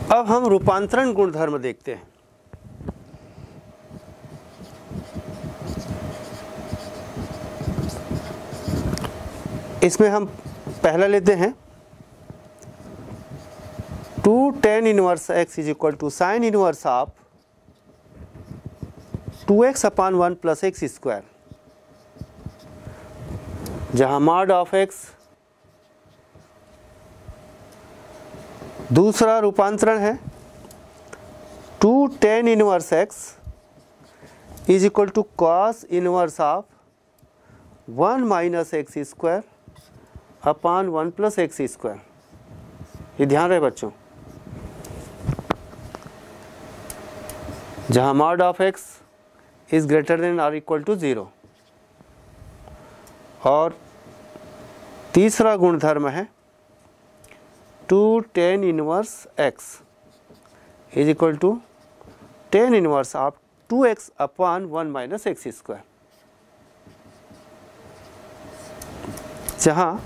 अब हम रूपांतरण गुणधर्म देखते हैं। इसमें हम पहला लेते हैं 2 tan inverse x is equal to sine inverse of 2x upon 1 plus x square, जहां मॉड ऑफ x दूसरा रूपांतरण है 2 tan inverse x is equal to cos inverse of 1 minus x square upon 1 plus x square. ये ध्यान रहे बच्चों, जहां mod of x is greater than और इक्वल टू 0। और तीसरा गुणधर्म है 2 tan inverse x is equal to tan inverse of 2x upon 1 minus x square, जहां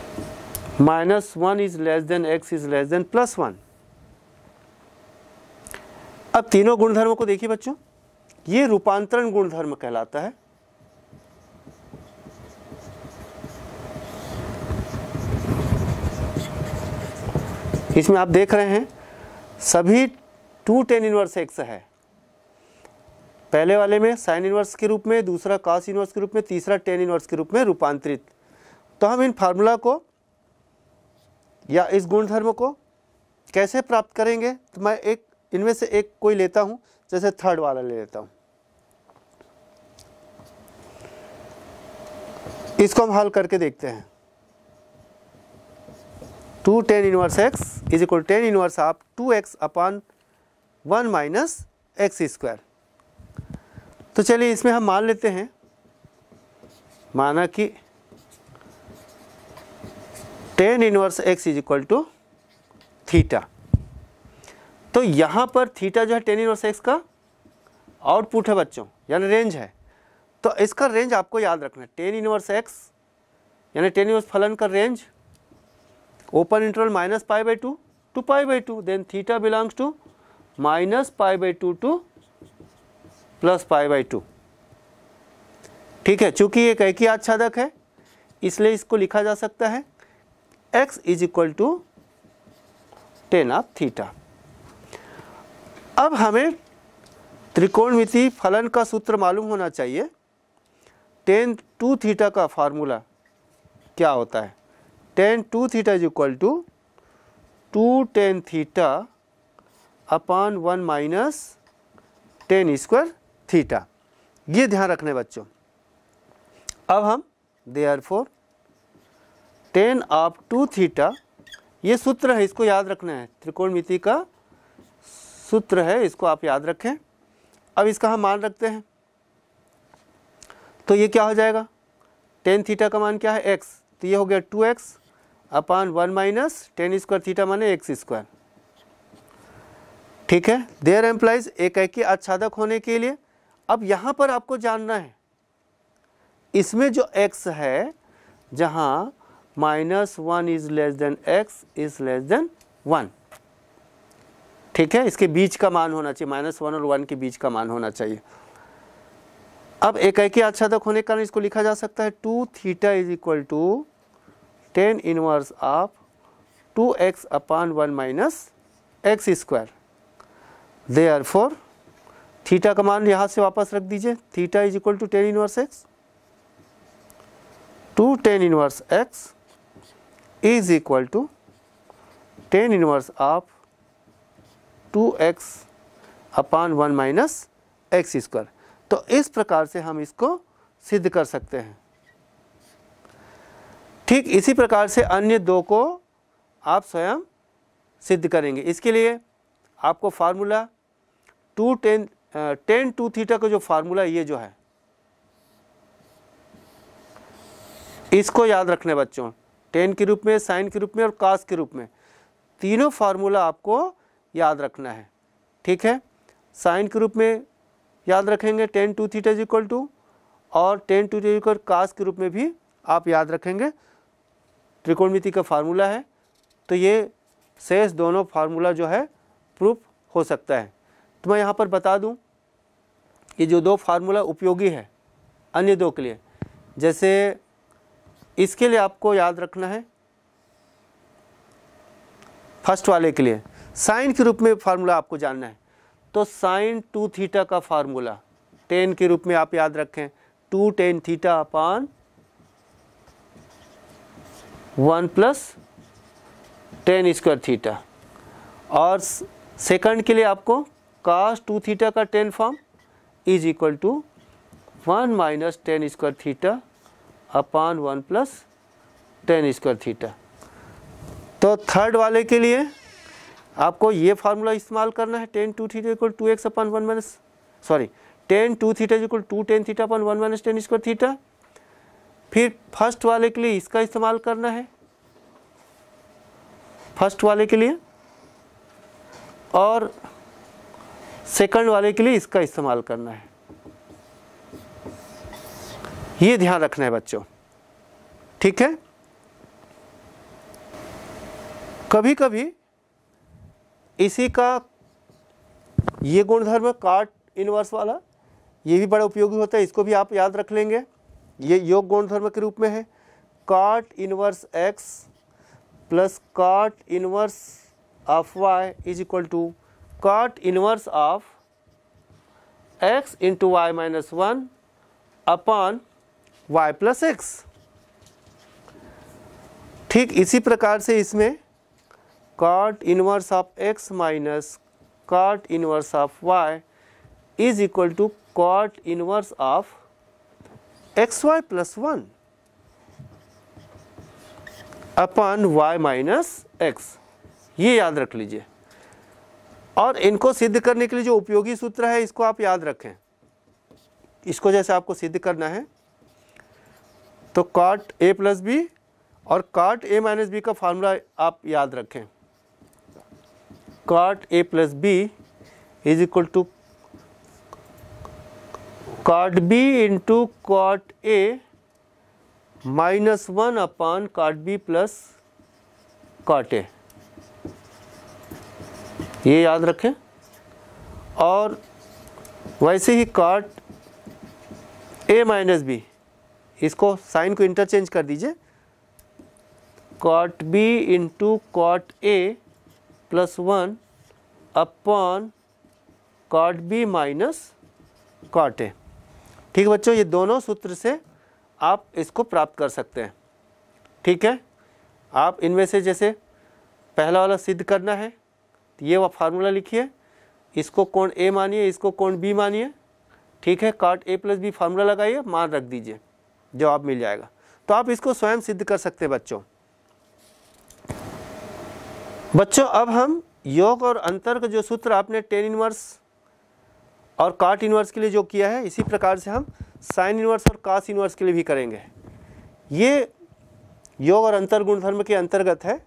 -1 is less than x is less than +1। अब तीनों गुणधर्मों को देखिए बच्चों, ये रूपांतरण गुणधर्म कहलाता है। इसमें आप देख रहे हैं सभी 2 tan इनवर्स x है। पहले वाले में साइन इनवर्स के रूप में, दूसरा कॉस इनवर्स के रूप में, तीसरा tan इनवर्स के रूप में रूपांतरित। तो हम इन फार्मूला को या इस गुणधर्म को कैसे प्राप्त करेंगे? तो मैं एक इनमें से एक कोई लेता हूं, जैसे थर्ड वाला ले लेता हूं। इसको हम हल करके देखते हैं। 2 tan inverse x is equal tan inverse of 2x upon 1 minus x square. तो चलिए इसमें हम मान लेते हैं, माना कि tan inverse x is equal to theta. तो यहाँ पर थीटा जो है tan इनवर्स x का आउटपुट है बच्चों, यानी रेंज है। तो इसका रेंज आपको याद रखना है। tan इनवर्स x यानी tan इनवर्स फलन का range open interval -π/2 to π/2, then theta belongs to -π/2 to +π/2। ठीक है, चूंकि ये एक ही आच्छादक है इसलिए इसको लिखा जा सकता है x is equal to tan of theta. अब हमें त्रिकोणमिति फलन का सूत्र मालूम होना चाहिए। tan 2 थीटा का फार्मूला क्या होता है? tan 2 theta is equal to 2 tan theta upon 1 minus tan square theta. ये ध्यान रखने बच्चों। अब हम देयरफॉर tan ऑफ 2 थीटा, ये सूत्र है, इसको याद रखना है। त्रिकोणमिति का सूत्र है, इसको आप याद रखें। अब इसका हम मान रखते हैं, तो ये क्या हो जाएगा? tan थीटा का मान क्या है? x। तो ये हो गया 2x अपान 1 माइनस tan स्क्वायर थीटा माने एक्स स्क्वायर। ठीक है, देयर एम्प्लाइज एक ही आच्छादक होने के लिए। अब यहाँ पर आपको जानना है, इसमें जो x है, जहाँ -1 is less than x is less than 1। ठीक है, इसके बीच का मान होना चाहिए, -1 और 1 के बीच का मान होना चाहिए। अब एक ही आच्छादक होने के कारण इसको लिखा जा सकता है 2 theta is equal to tan inverse of 2x upon 1 minus x square. Therefore theta का मान यहाँ से वापस रख दीजिए, theta is equal to tan inverse x। 2 tan inverse x is equal to tan inverse of 2x upon 1 minus x square. तो इस प्रकार से हम इसको सिद्ध कर सकते हैं। ठीक इसी प्रकार से अन्य दो को आप स्वयं सिद्ध करेंगे। इसके लिए आपको फार्मूला 2 tan 2 थीटा का जो फार्मूला ये जो है, इसको याद रखने बच्चों। tan के रूप में, साइन के रूप में और cos के रूप में, तीनों फार्मूला आपको याद रखना है। ठीक है, साइन के रूप में याद रखेंगे tan 2 theta is equal to, और tan 2 थीटा इक्वल cos के रूप में भी आप याद रखेंगे। त्रिकोणमिति का फार्मूला है, तो ये शेष दोनों फार्मूला जो है प्रूफ हो सकता है। तो मैं यहाँ पर बता दूँ कि जो दो फार्मूला उपयोगी है अन्य दो के लिए, जैसे इसके लिए आपको याद रखना है, फर्स्ट वाले के लिए साइन के रूप में फार्मूला आपको जानना है, तो साइन 2 थीटा का फार्मूला टेन के रूप में आप याद रखें, 2 tan theta upon 1 plus tan square theta. और सेकंड के लिए आपको cos 2 थीटा का tan form is equal to 1 minus tan square theta upon 1 plus tan square theta. तो थर्ड वाले के लिए आपको ये फार्मूला इस्तेमाल करना है, tan 2 थीटा इक्वल 2x अपान 1 minus tan 2 theta equal 2 tan theta upon 1 minus tan square theta. फिर फर्स्ट वाले के लिए इसका इस्तेमाल करना है, फर्स्ट वाले के लिए, और सेकंड वाले के लिए इसका इस्तेमाल करना है। ये ध्यान रखना है बच्चों, ठीक है। कभी कभी इसी का ये गुणधर्म काट इनवर्स वाला ये भी बड़ा उपयोगी होता है, इसको भी आप याद रख लेंगे। ये योग गुणधर्म के रूप में है, cot inverse x plus cot inverse of y is equal to cot inverse of x into y minus 1 upon y plus x. ठीक इसी प्रकार से इसमें cot inverse of x minus cot inverse of y is equal to cot inverse of xy plus 1 upon y minus x। ये याद रख लीजिए। और इनको सिद्ध करने के लिए जो उपयोगी सूत्र है इसको आप याद रखें। इसको जैसे आपको सिद्ध करना है तो काट a प्लस बी और काट a माइनस बी का फार्मूला आप याद रखें। Cot a plus B is equal to cot b into cot a minus 1 upon cot b plus काट a, ये याद रखें। और वैसे ही काट a माइनस बी, इसको साइन को इंटरचेंज कर दीजिए, cot b into cot a plus 1 upon cot b minus cot a। ठीक है बच्चों, ये दोनों सूत्र से आप इसको प्राप्त कर सकते हैं। ठीक है, आप इनमें से जैसे पहला वाला सिद्ध करना है तो ये वह फार्मूला लिखिए, इसको कोण a मानिए, इसको कोण b मानिए। ठीक है, काट a प्लस बी फार्मूला लगाइए, मान रख दीजिए, जवाब मिल जाएगा। तो आप इसको स्वयं सिद्ध कर सकते हैं बच्चों। अब हम योग और अंतर का जो सूत्र आपने टेन इनवर्स और काट इनवर्स के लिए जो किया है, इसी प्रकार से हम साइन इनवर्स और कास इनवर्स के लिए भी करेंगे। ये योग और अंतर गुणधर्म के अंतर्गत है।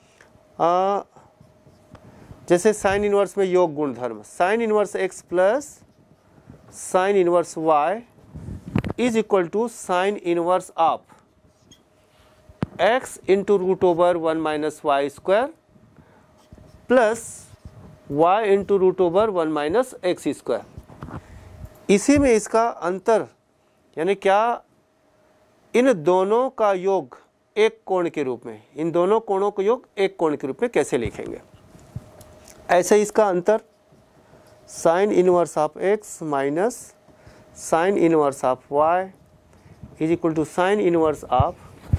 जैसे साइन इनवर्स में योग गुणधर्म, sine inverse x plus sine inverse y is equal to sine inverse of x into root over 1 minus y square plus y into root over 1 minus x square. इसी में इसका अंतर यानी क्या, इन दोनों का योग एक कोण के रूप में, इन दोनों कोणों का योग एक कोण के रूप में कैसे लिखेंगे। ऐसे इसका अंतर sine inverse of x minus sine inverse of y is equal to sine inverse of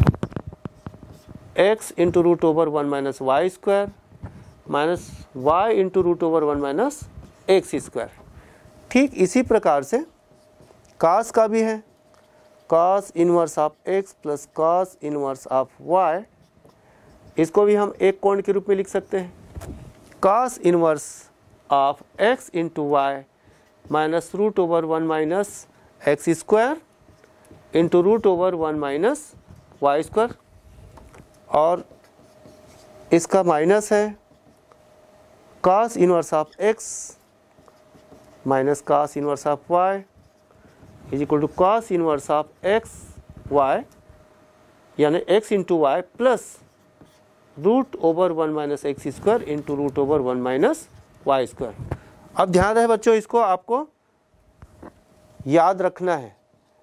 x into root over 1 minus y square minus y into root over 1 minus x square. ठीक इसी प्रकार से कास का भी है, cos inverse of x plus cos inverse of y, इसको भी हम एक कोण के रूप में लिख सकते हैं। Cos inverse of x into y minus root over 1 minus x square into root over 1 minus y square, और इसका माइनस है cos inverse of x minus cos inverse of y is equal to cos inverse of x y यानी x into y plus root over 1 minus x square into root over 1 minus y square. अब ध्यान रहे बच्चों, इसको आपको याद रखना है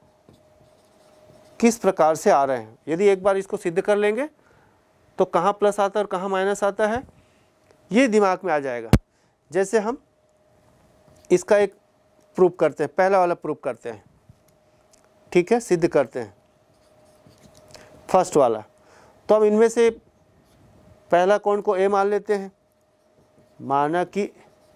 किस प्रकार से आ रहे हैं। यदि एक बार इसको सिद्ध कर लेंगे तो कहाँ प्लस आता है और कहाँ माइनस आता है ये दिमाग में आ जाएगा। जैसे हम इसका एक प्रूफ करते हैं, पहला वाला प्रूफ करते हैं, ठीक है, सिद्ध करते हैं फर्स्ट वाला। तो हम इनमें से पहला कोण को ए मान लेते हैं, माना कि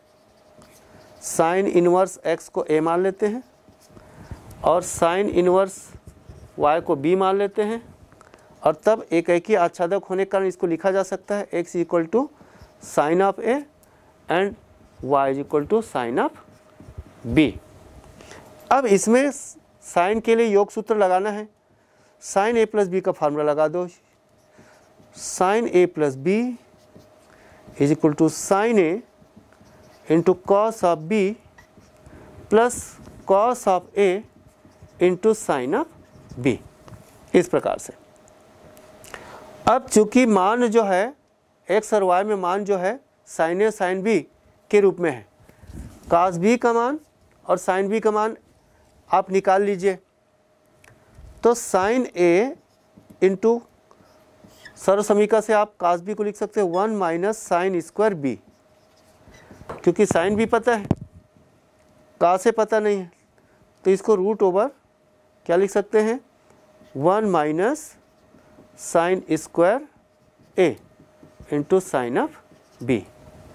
साइन इनवर्स एक्स को ए मान लेते हैं और साइन इनवर्स वाई को बी मान लेते हैं, और तब एक ही आच्छादक होने के कारण इसको लिखा जा सकता है x equal to sine of A and y equal to sine of B. अब इसमें साइन के लिए योग सूत्र लगाना है। साइन ए प्लस बी का फार्मूला लगा दो। Sine A plus B is equal to sine A into cos of B plus cos of A into sine of B, इस प्रकार से। अब चूंकि मान जो है एक्स और वाई में मान जो है साइन ए साइन बी के रूप में है, कॉस बी का मान और साइन बी का मान आप निकाल लीजिए। तो साइन ए इंटू सर्व समीकरण से आप कॉस बी को लिख सकते हैं 1 माइनस साइन स्क्वायर बी, क्योंकि साइन बी पता है, कॉस ए पता नहीं है, तो इसको रूट ओवर क्या लिख सकते हैं 1 minus sine square A into sine of B.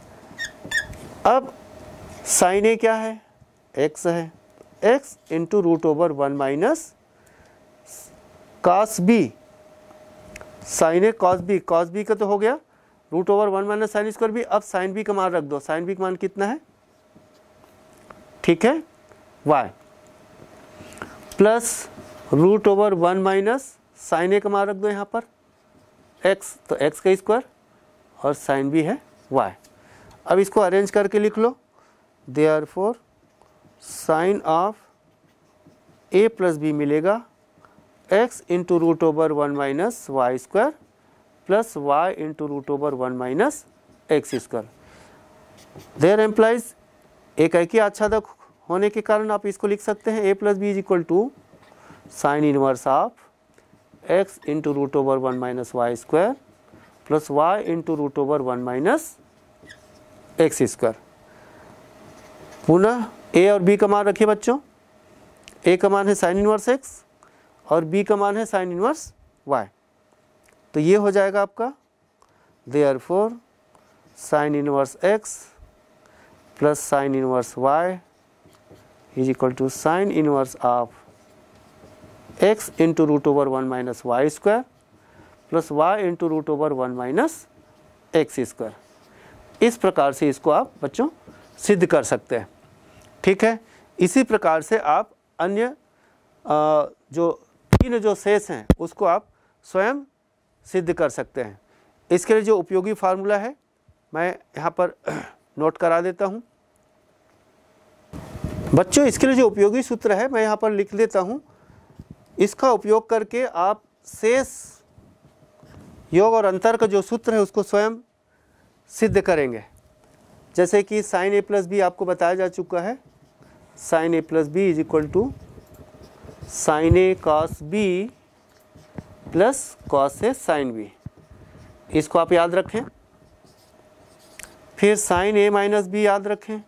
अब साइन ए क्या है, एक्स है, x into root over 1 minus cos B, sine A cos B का तो हो गया root over 1 minus sine square B. अब साइन बी का मान रख दो, साइन बी का मान कितना है, ठीक है, y plus root over 1 minus sine A का मान रख दो यहाँ पर एक्स, तो एक्स का स्क्वायर और साइन बी है वाई। अब इसको अरेंज करके लिख लो, therefore sine of A plus B मिलेगा x into root over 1 minus y square plus y into root over 1 minus x square. There implies एक ही आच्छादक होने के कारण आप इसको लिख सकते हैं A plus B is equal to sine inverse of x into root over 1 minus y square plus y into root over 1 minus x square. पुनः ए और बी का मान रखिए बच्चों, ए का मान है साइन इनवर्स एक्स और बी का मान है साइन इनवर्स वाई, तो ये हो जाएगा आपका therefore sine inverse x plus sine inverse y is equal to sine inverse of x into root over 1 minus y square plus y into root over 1 minus x square. इस प्रकार से इसको आप बच्चों सिद्ध कर सकते हैं, ठीक है। इसी प्रकार से आप अन्य जो तीन जो शेष हैं उसको आप स्वयं सिद्ध कर सकते हैं। इसके लिए जो उपयोगी फार्मूला है मैं यहाँ पर नोट करा देता हूँ बच्चों। इसके लिए जो उपयोगी सूत्र है मैं यहाँ पर लिख देता हूँ, इसका उपयोग करके आप शेष योग और अंतर का जो सूत्र है उसको स्वयं सिद्ध करेंगे। जैसे कि साइन ए प्लस बी आपको बताया जा चुका है, sine A plus B is equal to sine A cos B plus cos A sine B, इसको आप याद रखें। फिर साइन ए माइनस बी याद रखें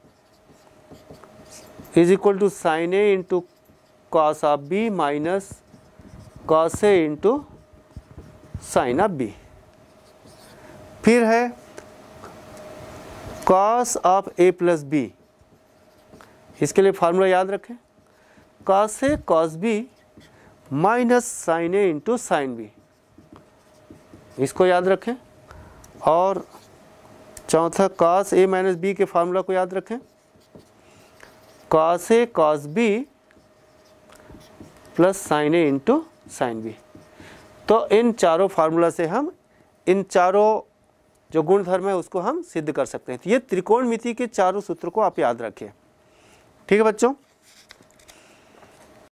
is equal to sine A into cos of B minus cos A into sine of B. फिर है cos of A plus B, इसके लिए फार्मूला याद रखें cos A cos B minus sine A into sine B, इसको याद रखें। और चौथा कॉस ए माइनस बी के फार्मूला को याद रखें cos A cos B plus sine A into sine B. तो इन चारों फार्मूला से हम इन चारों जो गुणधर्म है उसको हम सिद्ध कर सकते हैं। तो ये त्रिकोणमिति के चारों सूत्र को आप याद रखें, ठीक है बच्चों।